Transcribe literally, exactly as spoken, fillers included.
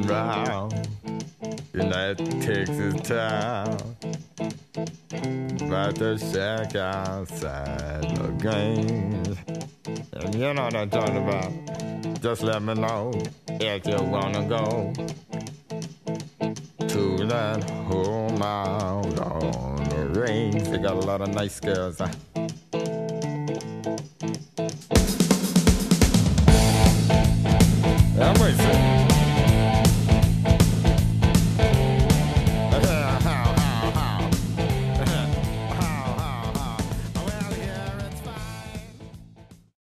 and round. You know it takes its time, but to check outside the games. And you know what I'm talking about. Just let me know if you wanna go to that home out on the range. They got a lot of nice girls. Huh?